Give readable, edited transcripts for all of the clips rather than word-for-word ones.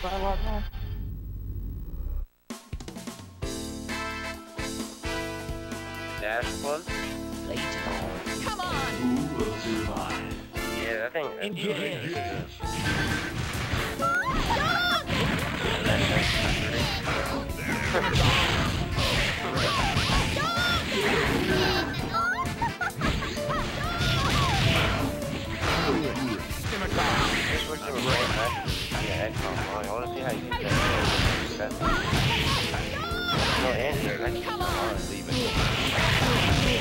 Dash one. Come on! Who will survive? Yeah, I think. Engage. Just wish they were playing that. Yeah, I want to see how you get that. No, Andrew, I can't leave it.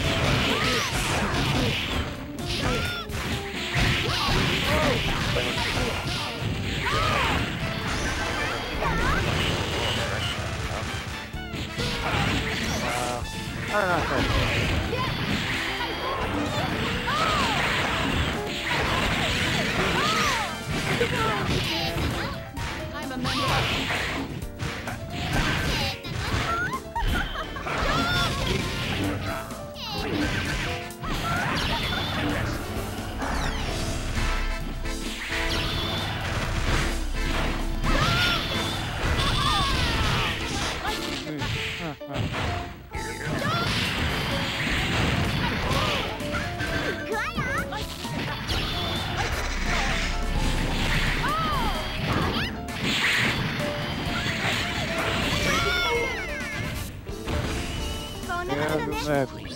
I don't know. I'm a member. Yeah,